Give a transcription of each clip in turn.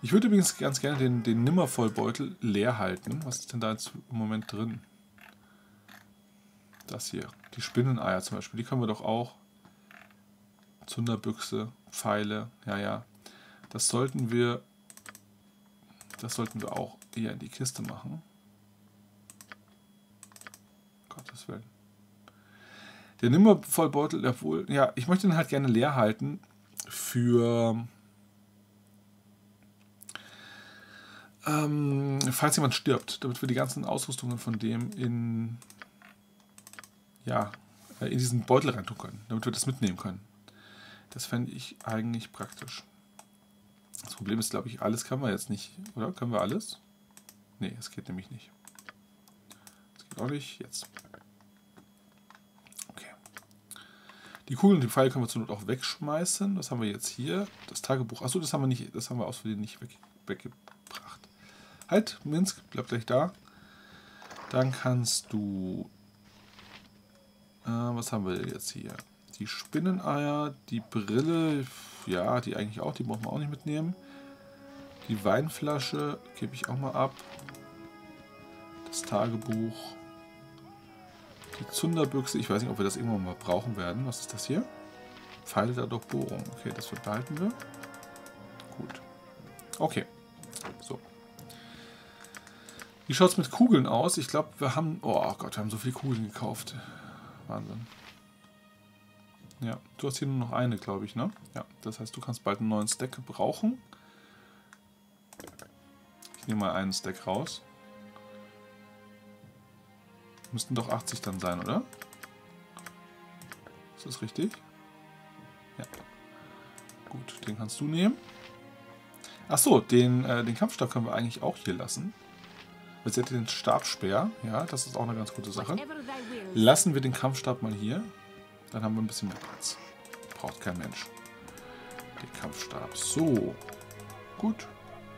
Ich würde übrigens ganz gerne den Nimmervollbeutel leer halten. Was ist denn da jetzt im Moment drin? Das hier. Die Spinneneier zum Beispiel. Die können wir doch auch. Zunderbüchse, Pfeile. Ja, ja. Das sollten wir auch hier in die Kiste machen. Gottes Willen. Der Nimmervollbeutel, obwohl, ja, ich möchte ihn halt gerne leer halten für, falls jemand stirbt, damit wir die ganzen Ausrüstungen von dem in diesen Beutel rein tun können, damit wir das mitnehmen können. Das fände ich eigentlich praktisch. Das Problem ist, glaube ich, alles können wir jetzt nicht, oder? Können wir alles? Nee, es geht nämlich nicht. Das geht auch nicht. Jetzt. Okay. Die Kugeln und die Pfeile können wir zur Not auch wegschmeißen. Was haben wir jetzt hier? Das Tagebuch. Achso, das haben wir aus Versehen nicht weggebracht. Halt, Minsk, bleib gleich da. Dann kannst du... was haben wir jetzt hier? Die Spinneneier, die Brille, ja, die eigentlich auch, die brauchen wir auch nicht mitnehmen. Die Weinflasche gebe ich auch mal ab. Das Tagebuch. Die Zunderbüchse, ich weiß nicht, ob wir das irgendwann mal brauchen werden. Was ist das hier? Pfeile der Durchbohrung. Okay, das behalten wir. Gut. Okay. So. Wie schaut es mit Kugeln aus? Ich glaube, wir haben... Oh Gott, wir haben so viele Kugeln gekauft. Wahnsinn. Ja, du hast hier nur noch eine, glaube ich, ne? Ja, das heißt, du kannst bald einen neuen Stack brauchen. Ich nehme mal einen Stack raus. Müssten doch 80 dann sein, oder? Ist das richtig? Ja. Gut, den kannst du nehmen. Achso, den Kampfstab können wir eigentlich auch hier lassen. Jetzt hätte den Stabspeer. Ja, das ist auch eine ganz gute Sache. Lassen wir den Kampfstab mal hier. Dann haben wir ein bisschen mehr Platz. Braucht kein Mensch. Den Kampfstab. So. Gut.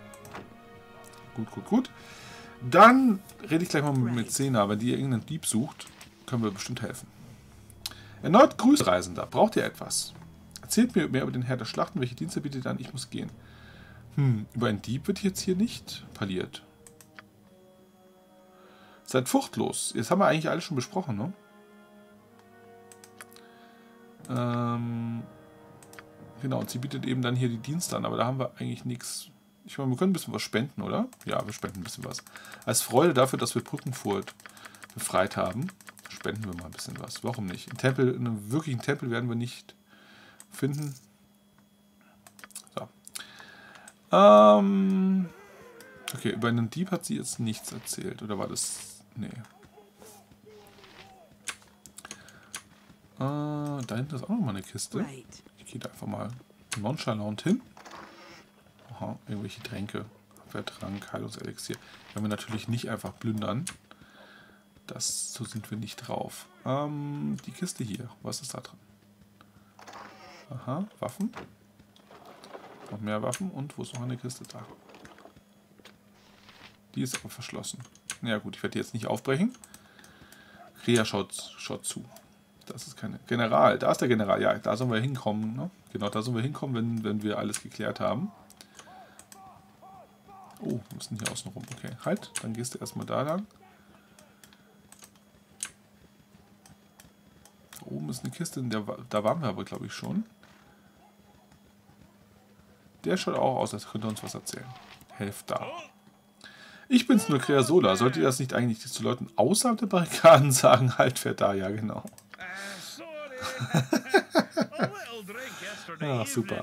Gut. Dann rede ich gleich mal mit Mäzena. Wenn die irgendeinen Dieb sucht, können wir bestimmt helfen. Erneut Grüße, Reisender. Braucht ihr etwas? Erzählt mir mehr über den Herr der Schlachten. Welche Dienste bietet er an? Ich muss gehen. Über einen Dieb wird jetzt hier nicht parliert. Seid furchtlos. Jetzt haben wir eigentlich alles schon besprochen, ne? Genau, und sie bietet eben dann hier die Dienste an, aber da haben wir eigentlich nichts. Ich meine, wir können ein bisschen was spenden, oder? Ja, wir spenden ein bisschen was. Als Freude dafür, dass wir Brückenfurt befreit haben, spenden wir mal ein bisschen was. Warum nicht? In einem wirklichen Tempel werden wir nicht finden. So. Okay, über einen Dieb hat sie jetzt nichts erzählt. Oder war das... Nee. Da hinten ist auch noch mal eine Kiste. Ich gehe da einfach mal nonchalant hin. Aha, irgendwelche Tränke. Abwehrtrank, Heilungselixier. Werden wir natürlich nicht einfach plündern. So sind wir nicht drauf. Die Kiste hier. Was ist da drin? Aha, Waffen. Noch mehr Waffen. Und wo ist noch eine Kiste da? Die ist aber verschlossen. Ja gut, ich werde die jetzt nicht aufbrechen. Rea schaut zu. Das ist keine... General, da ist der General. Ja, da sollen wir hinkommen. Ne? Genau, da sollen wir hinkommen, wenn wir alles geklärt haben. Oh, wir müssen hier außen rum. Okay, halt. Dann gehst du erstmal da lang. Da oben ist eine Kiste. Da waren wir aber, glaube ich, schon. Der schaut auch aus, als könnte er uns was erzählen. Helft da. Ich bin's nur, Creasola. Solltet ihr das nicht eigentlich zu Leuten außerhalb der Barrikaden sagen? Halt, wer da? Ja, genau. Ah, super.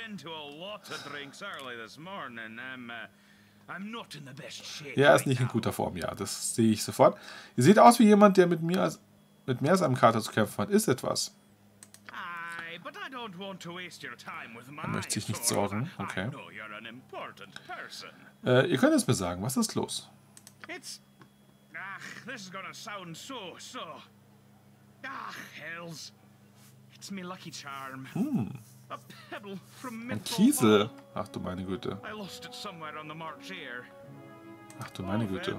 Ja, er ist nicht in guter Form, ja. Das sehe ich sofort. Ihr seht aus wie jemand, der mit mehr als einem Kater zu kämpfen hat. Ist etwas. Er möchte sich nicht sorgen. Okay. Ihr könnt es mir sagen. Was ist los? Ein Kiesel. Ach du meine Güte. Ach du meine Güte.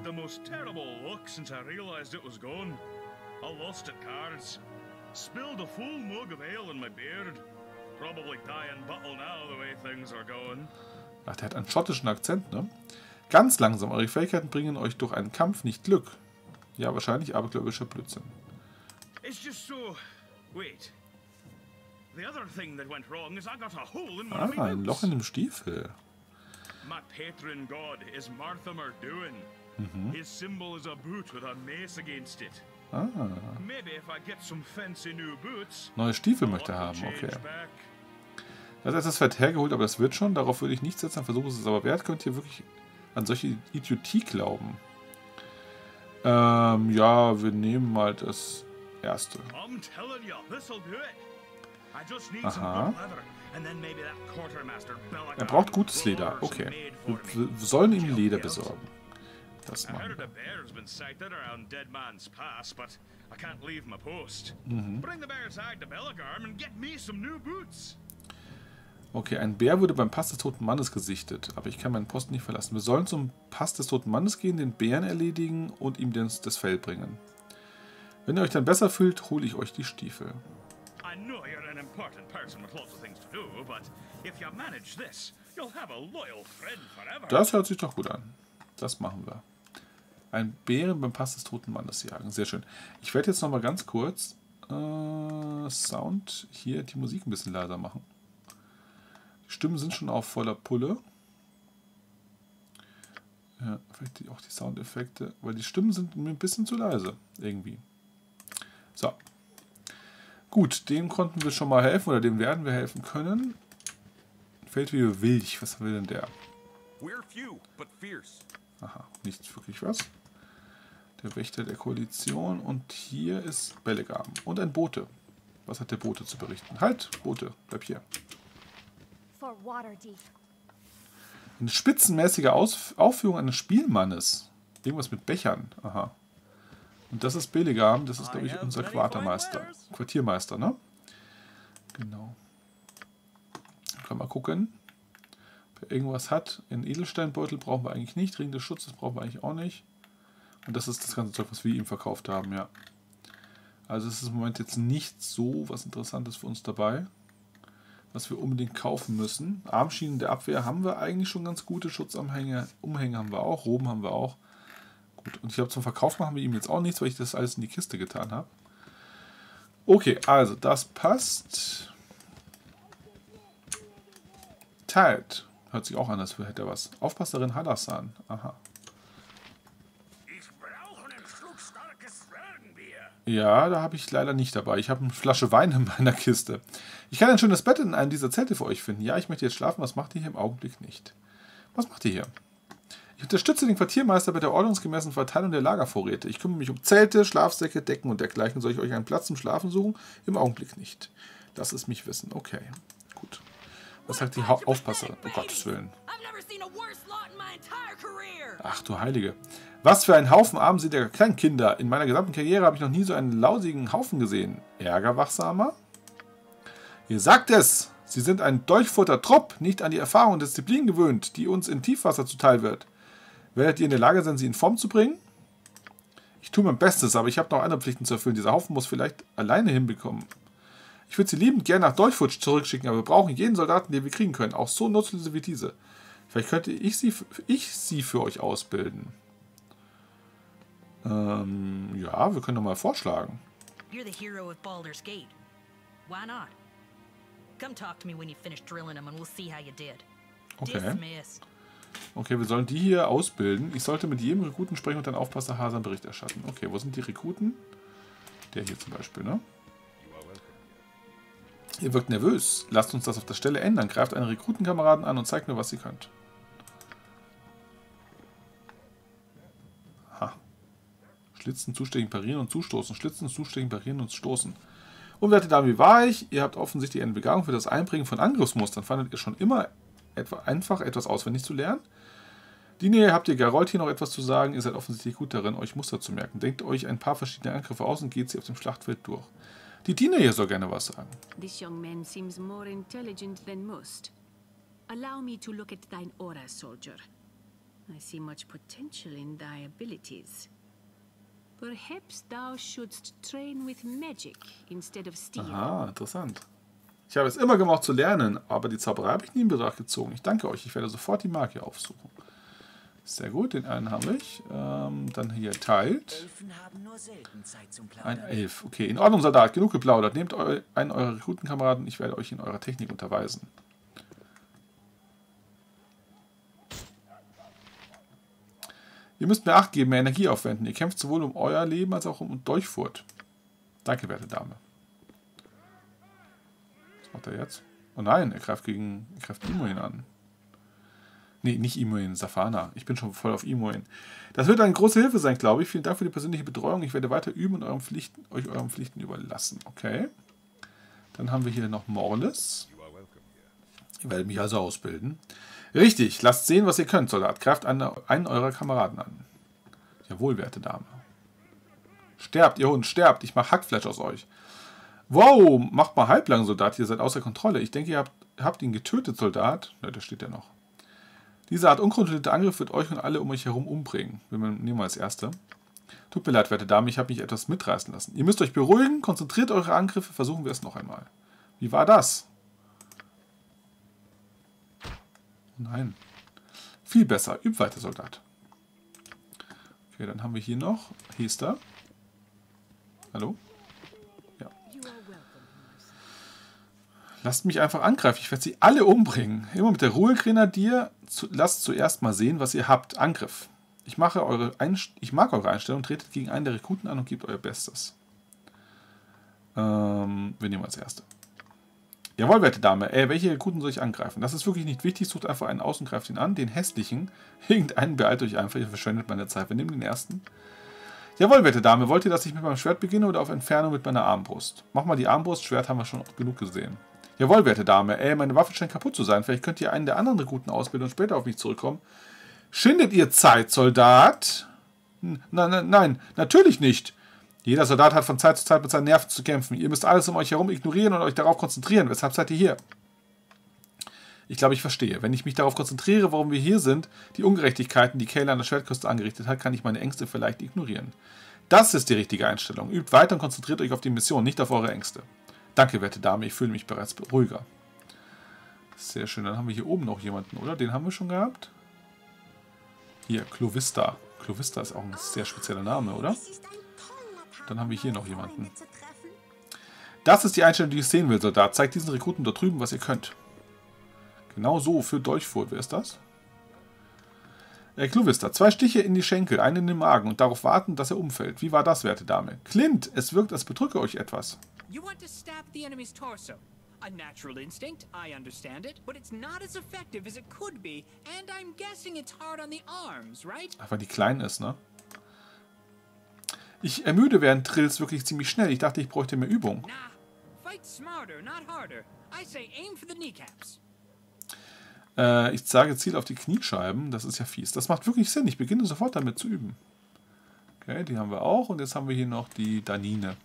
Spilled a full mug of ale in my beard. Probably die in battle now, the way things are going. Ach, der hat einen schottischen Akzent, ne? Ganz langsam. Eure Fähigkeiten bringen euch durch einen Kampf nicht Glück. Ja, wahrscheinlich abergläubischer Blödsinn. It's just so. Wait. The other thing that went wrong is I got a hole in one of my Ah, ein Loch boots. in dem Stiefel. My patron god is Marthamer Duin. His symbol is a boot with a mace against it. Ah, Maybe if I get some fancy new boots. neue Stiefel I'll möchte er haben, change okay. back. Das ist das Fett hergeholt, aber das wird schon. Darauf würde ich nicht setzen. Versuchen es aber wert. Könnt ihr wirklich an solche Idiotie glauben? Ja, wir nehmen mal das erste. I'm telling you, this'll do it. I just need Aha. some good leather, and then maybe that quartermaster Belagor Er braucht gutes will Leder. order some Okay. made for me. Wir sollen ihm Leder besorgen. Das I machen heard wir. a bear's been sighted around Dead Man's Pass, but I can't leave my post. Mhm. Bring the bear's hide to Belagor and get me some new boots. Okay, ein Bär wurde beim Pass des Toten Mannes gesichtet, aber ich kann meinen Posten nicht verlassen. Wir sollen zum Pass des Toten Mannes gehen, den Bären erledigen und ihm das Fell bringen. Wenn ihr euch dann besser fühlt, hole ich euch die Stiefel. I know you're an important person with lots of things to do, but if you manage this, you'll have a loyal friend forever. Das hört sich doch gut an. Das machen wir. Ein Bären beim Pass des Toten Mannes jagen. Sehr schön. Ich werde jetzt noch mal ganz kurz Sound hier, die Musik ein bisschen leiser machen. Die Stimmen sind schon auf voller Pulle. Ja, vielleicht auch die Soundeffekte, weil die Stimmen sind mir ein bisschen zu leise irgendwie. So. Gut, dem konnten wir schon mal helfen oder dem werden wir helfen können. Feldwebel Wilch, was will denn der? We're few, but fierce. Aha, nicht wirklich was. Der Wächter der Koalition und hier ist Bellegam und ein Bote. Was hat der Bote zu berichten? Halt, Bote, bleib hier. For Waterdeep. Eine spitzenmäßige Aufführung eines Spielmannes. Irgendwas mit Bechern. Aha. Und das ist Bellegam, das ist, glaube ich, unser Quartiermeister, ne? Genau. Können wir mal gucken, ob er irgendwas hat. Einen Edelsteinbeutel brauchen wir eigentlich nicht. Ring des Schutzes brauchen wir eigentlich auch nicht. Und das ist das ganze Zeug, was wir ihm verkauft haben, ja. Also es ist im Moment jetzt nicht so was Interessantes für uns dabei, was wir unbedingt kaufen müssen. Armschienen der Abwehr haben wir eigentlich schon ganz gute. Schutzumhänge haben wir auch. Roben haben wir auch. Gut, und ich glaube, zum Verkauf machen wir ihm jetzt auch nichts, weil ich das alles in die Kiste getan habe. Okay, also das passt. Teilt. Hört sich auch an, als hätte er was. Aufpasserin Hadassan. Aha. Ich brauche einen Schluck starkes Zwergenbier. Ja, da habe ich leider nicht dabei. Ich habe eine Flasche Wein in meiner Kiste. Ich kann ein schönes Bett in einem dieser Zelte für euch finden. Ja, ich möchte jetzt schlafen. Was macht ihr hier im Augenblick nicht? Was macht ihr hier? Ich unterstütze den Quartiermeister bei der ordnungsgemäßen Verteilung der Lagervorräte. Ich kümmere mich um Zelte, Schlafsäcke, Decken und dergleichen. Soll ich euch einen Platz zum Schlafen suchen? Im Augenblick nicht. Das ist mich wissen. Okay, gut. Was sagt die Aufpasserin? Um Gottes Willen. Ach du Heilige. Was für ein Haufen armseliger Kleinkinder. In meiner gesamten Karriere habe ich noch nie so einen lausigen Haufen gesehen. Ärger, Wachsamer? Ihr sagt es! Sie sind ein Dolchfutter-Trupp, nicht an die Erfahrung und Disziplin gewöhnt, die uns in Tiefwasser zuteil wird. Werdet ihr in der Lage sein, sie in Form zu bringen? Ich tue mein Bestes, aber ich habe noch andere Pflichten zu erfüllen. Dieser Haufen muss vielleicht alleine hinbekommen. Ich würde sie liebend gerne nach Dolchfurt zurückschicken, aber wir brauchen jeden Soldaten, den wir kriegen können. Auch so nutzlose wie diese. Vielleicht könnte ich sie für euch ausbilden. Ja, wir können doch mal vorschlagen. You're the hero of Baldur's Gate. Why not? Come talk to me when you finish drilling them and we'll see how you did. Okay. Dismissed. Okay, wir sollen die hier ausbilden. Ich sollte mit jedem Rekruten sprechen und dann Aufpasser Hasan Bericht erstatten. Okay, wo sind die Rekruten? Der hier zum Beispiel, ne? Ihr wirkt nervös. Lasst uns das auf der Stelle ändern. Greift einen Rekrutenkameraden an und zeigt mir, was ihr könnt. Ha. Schlitzen, zustechen, parieren und zustoßen. Schlitzen, zustechen, parieren und stoßen. Unwerte Dame, wie war ich? Ihr habt offensichtlich eine Begabung für das Einbringen von Angriffsmustern. Fandet ihr schon immer einfach etwas auswendig zu lernen? Dine, habt ihr Garold hier noch etwas zu sagen? Ihr seid offensichtlich gut darin, euch Muster zu merken. Denkt euch ein paar verschiedene Angriffe aus und geht sie auf dem Schlachtfeld durch. Die Dine hier soll gerne was sagen. This young man seems more intelligent than most. Allow me to look at thine aura, soldier. I see much potential in thy abilities. Perhaps thou shouldst train with magic instead of steel. Aha, interessant. Ich habe es immer gemocht zu lernen, aber die Zauberei habe ich nie in Betracht gezogen. Ich danke euch, ich werde sofort die Magier aufsuchen. Sehr gut, den einen habe ich. Dann hier teilt. Elfen haben nur selten Zeit zum Ein Plaudern. Elf. Okay, in Ordnung, Soldat. Genug geplaudert. Nehmt einen eurer Rekrutenkameraden. Ich werde euch in eurer Technik unterweisen. Ihr müsst mehr Acht geben, mehr Energie aufwenden. Ihr kämpft sowohl um euer Leben als auch um Durchfurt. Danke, werte Dame. Was macht er jetzt? Oh nein, er greift Imoen an. Nee, nicht Imoen, Safana. Ich bin schon voll auf Imoen. Das wird eine große Hilfe sein, glaube ich. Vielen Dank für die persönliche Betreuung. Ich werde weiter üben und euch euren Pflichten überlassen. Okay. Dann haben wir hier noch Morles. Ich werde mich also ausbilden. Richtig, lasst sehen, was ihr könnt, Soldat. Greift einen eurer Kameraden an. Jawohl, werte Dame. Sterbt, ihr Hund, sterbt. Ich mache Hackfleisch aus euch. Wow, macht mal halblang, Soldat. Ihr seid außer Kontrolle. Ich denke, ihr habt ihn getötet, Soldat. Ne, da steht ja noch. Diese Art unkontrollierter Angriff wird euch und alle um euch herum umbringen. Wir nehmen wir als Erste. Tut mir leid, werte Dame, ich habe mich etwas mitreißen lassen. Ihr müsst euch beruhigen, konzentriert eure Angriffe, versuchen wir es noch einmal. Wie war das? Nein. Viel besser. Üb weiter, Soldat. Okay, dann haben wir hier noch Hester. Hallo? Ja. Lasst mich einfach angreifen. Ich werde sie alle umbringen. Immer mit der Ruhe, Grenadier. Lasst zuerst mal sehen, was ihr habt. Angriff. Ich mag eure Einstellung. Tretet gegen einen der Rekruten an und gebt euer Bestes. Wir nehmen als Erste. Jawohl, werte Dame. Welche Rekruten soll ich angreifen? Das ist wirklich nicht wichtig. Sucht einfach einen aus und greift ihn an. Den hässlichen. Irgendeinen beeilt euch einfach. Ihr verschwendet meine Zeit. Wir nehmen den ersten. Jawohl, werte Dame. Wollt ihr, dass ich mit meinem Schwert beginne oder auf Entfernung mit meiner Armbrust? Mach mal die Armbrust. Schwert haben wir schon genug gesehen. Jawohl, werte Dame. Meine Waffe scheint kaputt zu sein. Vielleicht könnt ihr einen der anderen Rekruten ausbilden und später auf mich zurückkommen. Schindet ihr Zeit, Soldat? Nein, natürlich nicht. Jeder Soldat hat von Zeit zu Zeit mit seinen Nerven zu kämpfen. Ihr müsst alles um euch herum ignorieren und euch darauf konzentrieren. Weshalb seid ihr hier? Ich glaube, ich verstehe. Wenn ich mich darauf konzentriere, warum wir hier sind, die Ungerechtigkeiten, die Kayla an der Schwertküste angerichtet hat, kann ich meine Ängste vielleicht ignorieren. Das ist die richtige Einstellung. Übt weiter und konzentriert euch auf die Mission, nicht auf eure Ängste. Danke, werte Dame. Ich fühle mich bereits ruhiger. Sehr schön. Dann haben wir hier oben noch jemanden, oder? Den haben wir schon gehabt. Hier, Clovista. Clovista ist auch ein sehr spezieller Name, oder? Dann haben wir hier noch jemanden. Das ist die Einstellung, die ich sehen will, Soldat. Zeigt diesen Rekruten dort drüben, was ihr könnt. Genau so, für Durchfurt. Wer ist das? Clovista. 2 Stiche in die Schenkel, einen in den Magen und darauf warten, dass er umfällt. Wie war das, werte Dame? Clint, es wirkt, als bedrücke euch etwas. You want to stab the enemy's torso. A natural instinct, I understand it, but it's not as effective as it could be, and I'm guessing it's hard on the arms, right? Ach, weil die klein ist, ne? Ich ermüde während Drills wirklich ziemlich schnell. Ich dachte, ich bräuchte mehr Übung. Nah, fight smarter, not harder. I say aim for the kneecaps. Ich sage Ziel auf die Kniescheiben. Das ist ja fies. Das macht wirklich Sinn. Ich beginne sofort damit zu üben. Okay, die haben wir auch. Und jetzt haben wir hier noch die Danine.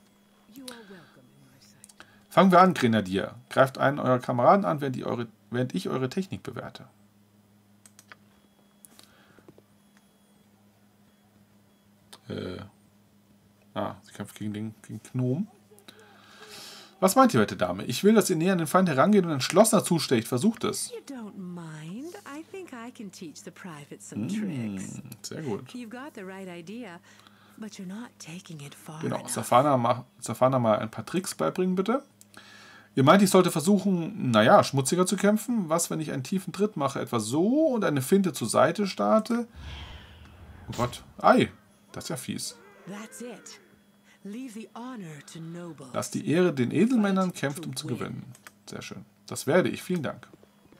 Fangen wir an, Grenadier. Greift einen eurer Kameraden an, während ich eure Technik bewerte. Sie kämpft gegen den Gnom. Was meint ihr, werte Dame? Ich will, dass ihr näher an den Feind herangeht und entschlossener zustecht. Versucht es. You don't mind? I think I can teach the private some tricks. Sehr gut. You've got the right idea, but you're not taking it far Genau, enough. Safana mal ein paar Tricks beibringen, bitte. Ihr meint, ich sollte versuchen, naja, schmutziger zu kämpfen? Was, wenn ich einen tiefen Tritt mache? Etwa so und eine Finte zur Seite starte? Oh Gott. Ei, das ist ja fies. That's it. Leave the honor to nobles. Lasst die Ehre den Edelmännern, kämpft um zu gewinnen. Sehr schön. Das werde ich. Vielen Dank.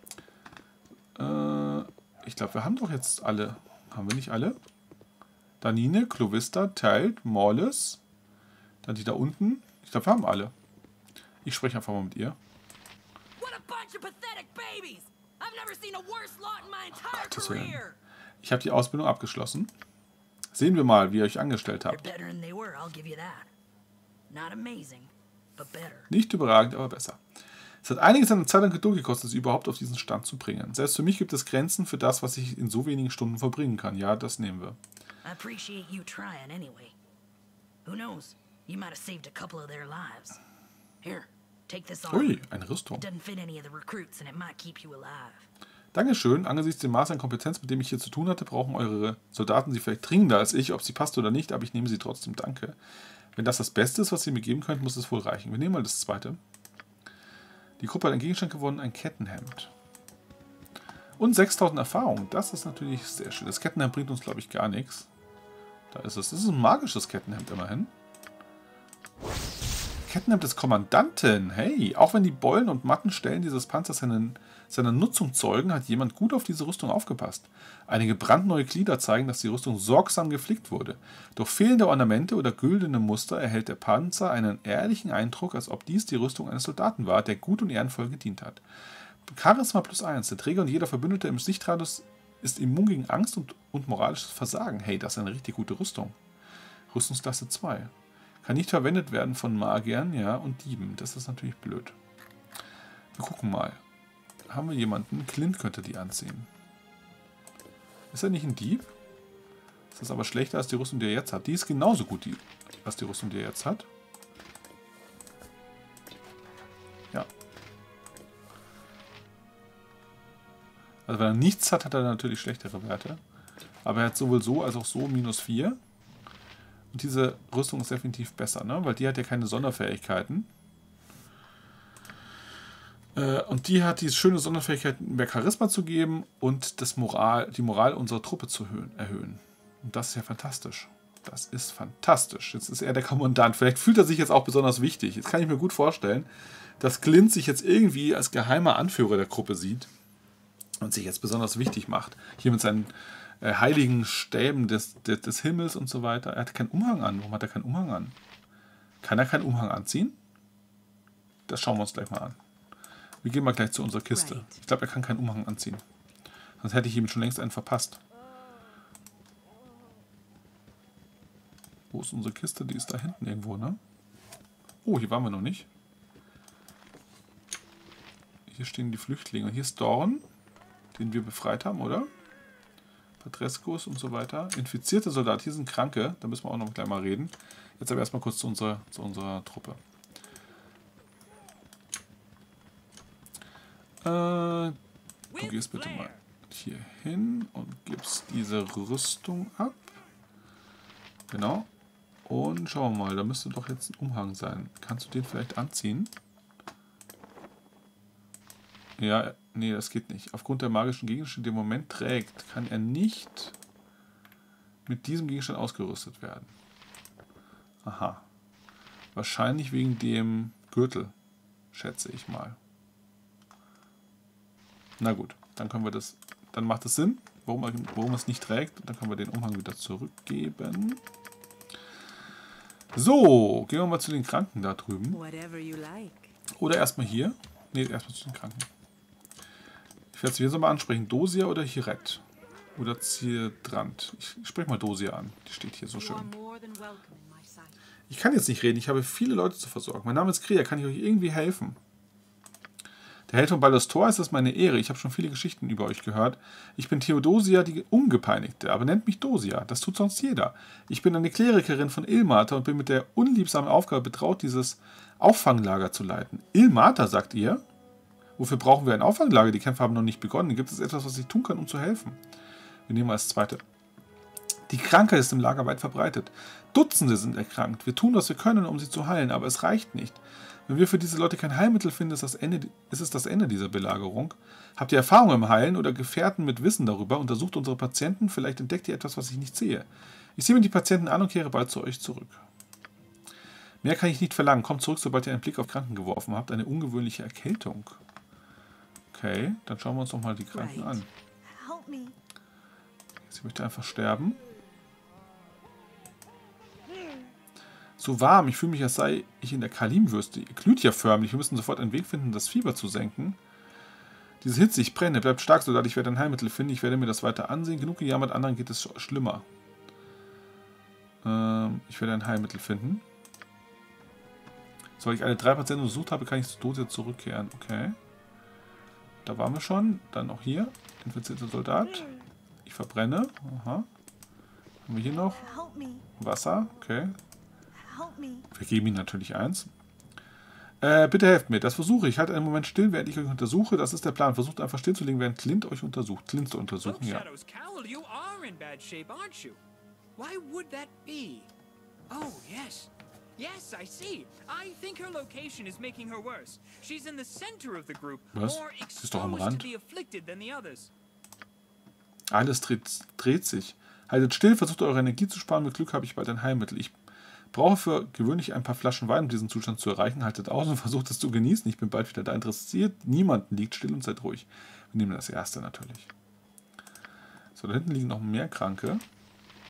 Ich glaube, wir haben doch jetzt alle. Haben wir nicht alle? Danine, Clovista, Teilt, Morles. Dann die da unten. Ich glaube, wir haben alle. Ich spreche einfach mal mit ihr. What a bunch of pathetic babies! I've never seen a worse lot in my entire Gottes Willen. career. Ich habe die Ausbildung abgeschlossen. Sehen wir mal, wie ihr euch angestellt They're habt. better than they were, I'll give you that. Not amazing, but better. Nicht überragend, aber besser. Es hat einiges an Zeit und Geduld gekostet, sie überhaupt auf diesen Stand zu bringen. Selbst für mich gibt es Grenzen für das, was ich in so wenigen Stunden vollbringen kann. Ja, das nehmen wir. I appreciate you trying anyway. Who knows? You might have saved a couple of their lives. Here, Take this armor. Ui, eine Rüstung. It doesn't fit any of the recruits and it might keep you alive. Dankeschön. Angesichts dem Maß an Kompetenz, mit dem ich hier zu tun hatte, brauchen eure Soldaten sie vielleicht dringender als ich. Ob sie passt oder nicht, aber ich nehme sie trotzdem. Danke. Wenn das das Beste ist, was ihr mir geben könnt, muss es wohl reichen. Wir nehmen mal das zweite. Die Gruppe hat einen Gegenstand gewonnen, ein Kettenhemd. Und 6000 Erfahrung. Das ist natürlich sehr schön. Das Kettenhemd bringt uns, glaube ich, gar nichts. Da ist es. Das ist ein magisches Kettenhemd immerhin. Kettenhemd des Kommandanten. Hey, auch wenn die Beulen und matten Stellen dieses Panzers seiner Nutzung zeugen, hat jemand gut auf diese Rüstung aufgepasst. Einige brandneue Glieder zeigen, dass die Rüstung sorgsam geflickt wurde. Durch fehlende Ornamente oder güldene Muster erhält der Panzer einen ehrlichen Eindruck, als ob dies die Rüstung eines Soldaten war, der gut und ehrenvoll gedient hat. Charisma +1. Der Träger und jeder Verbündete im Sichtradius ist immun gegen Angst und moralisches Versagen. Hey, das ist eine richtig gute Rüstung. Rüstungsklasse 2. Kann nicht verwendet werden von Magiern, ja, und Dieben. Das ist natürlich blöd. Wir gucken mal. Haben wir jemanden? Clint könnte die anziehen. Ist er nicht ein Dieb? Ist das aber schlechter als die Rüstung, die er jetzt hat? Die ist genauso gut, als die Rüstung, die er jetzt hat. Ja. Also wenn er nichts hat, hat er natürlich schlechtere Werte. Aber er hat sowohl so als auch so -4. Und diese Rüstung ist definitiv besser, ne? Weil die hat ja keine Sonderfähigkeiten. Und die hat die schöne Sonderfähigkeit, mehr Charisma zu geben und die Moral unserer Truppe zu erhöhen. Und das ist ja fantastisch. Das ist fantastisch. Jetzt ist er der Kommandant. Vielleicht fühlt er sich jetzt auch besonders wichtig. Jetzt kann ich mir gut vorstellen, dass Clint sich jetzt irgendwie als geheimer Anführer der Gruppe sieht und sich jetzt besonders wichtig macht. Hier mit seinen heiligen Stäben des Himmels und so weiter. Er hat keinen Umhang an. Warum hat er keinen Umhang an? Kann er keinen Umhang anziehen? Das schauen wir uns gleich mal an. Wir gehen mal gleich zu unserer Kiste. Ich glaube, er kann keinen Umhang anziehen. Sonst hätte ich ihm schon längst einen verpasst. Wo ist unsere Kiste? Die ist da hinten irgendwo, ne? Oh, hier waren wir noch nicht. Hier stehen die Flüchtlinge. Hier ist Dorn, den wir befreit haben, oder? Patrescus und so weiter. Infizierte Soldat. Hier sind Kranke. Da müssen wir auch noch gleich mal reden. Jetzt aber erstmal kurz zu unserer Truppe. Du gehst bitte mal hier hin und gibst diese Rüstung ab. Genau. Und schauen wir mal, da müsste doch jetzt ein Umhang sein. Kannst du den vielleicht anziehen? Ja, nee, das geht nicht. Aufgrund der magischen Gegenstände, die er im Moment trägt, kann er nicht mit diesem Gegenstand ausgerüstet werden. Aha. Wahrscheinlich wegen dem Gürtel, schätze ich mal. Na gut, dann können wir das. Dann macht es Sinn, warum es nicht trägt. Dann können wir den Umhang wieder zurückgeben. So, gehen wir mal zu den Kranken da drüben. Oder erstmal hier. Ne, erstmal zu den Kranken. Ich werde es hier so mal ansprechen. Dosia oder Hiret? Oder Zierdrand? Ich spreche mal Dosia an. Die steht hier so schön. Ich kann jetzt nicht reden. Ich habe viele Leute zu versorgen. Mein Name ist Krea. Kann ich euch irgendwie helfen? Der Held von Baldur's Tor, es ist meine Ehre. Ich habe schon viele Geschichten über euch gehört. Ich bin Theodosia, die Ungepeinigte, aber nennt mich Dosia. Das tut sonst jeder. Ich bin eine Klerikerin von Ilmater und bin mit der unliebsamen Aufgabe betraut, dieses Auffanglager zu leiten. Ilmater, sagt ihr? Wofür brauchen wir ein Auffanglager? Die Kämpfe haben noch nicht begonnen. Gibt es etwas, was ich tun kann, um zu helfen? Wir nehmen als zweite. Die Krankheit ist im Lager weit verbreitet. Dutzende sind erkrankt. Wir tun, was wir können, um sie zu heilen, aber es reicht nicht. Wenn wir für diese Leute kein Heilmittel finden, ist es das Ende dieser Belagerung. Habt ihr Erfahrung im Heilen oder Gefährten mit Wissen darüber? Untersucht unsere Patienten, vielleicht entdeckt ihr etwas, was ich nicht sehe. Ich sehe mir die Patienten an und kehre bald zu euch zurück. Mehr kann ich nicht verlangen. Kommt zurück, sobald ihr einen Blick auf Kranken geworfen habt. Eine ungewöhnliche Erkältung. Okay, dann schauen wir uns doch mal die Kranken an. Sie möchte einfach sterben. So warm, ich fühle mich, als sei ich in der Kalimwürste. Ihr glüht ja förmlich. Wir müssen sofort einen Weg finden, das Fieber zu senken. Diese Hitze, ich brenne. Bleibt stark, Soldat. Ich werde ein Heilmittel finden. Ich werde mir das weiter ansehen. Genug gejammert, anderen geht es schlimmer. Ich werde ein Heilmittel finden. Sobald ich alle 3 Patienten untersucht habe, kann ich zur Dosis zurückkehren. Okay. Da waren wir schon. Dann auch hier. Infizierter Soldat. Ich verbrenne. Aha. Haben wir hier noch? Wasser. Okay. Wir geben ihm natürlich eins. Bitte helft mir. Das versuche ich. Haltet einen Moment still, während ich euch untersuche. Das ist der Plan. Versucht einfach stillzulegen, während Clint euch untersucht. Clint zu untersuchen, ja. Shadows Cowl, you are in bad shape, aren't you? Why would that be? Oh, yes. Yes, I see. I think her location is making her worse. She's in the center of the group, Was? more Sie ist doch am exposed Rand. to the afflicted than the others. Alles dreht sich. Haltet still, versucht eure Energie zu sparen. Mit Glück habe ich bald ein Heilmittel. Ich brauche für gewöhnlich ein paar Flaschen Wein, um diesen Zustand zu erreichen. Haltet aus und versucht es zu genießen. Ich bin bald wieder da. Interessiert niemanden. Liegt still und seid ruhig. Wir nehmen das erste natürlich. So, da hinten liegen noch mehr Kranke.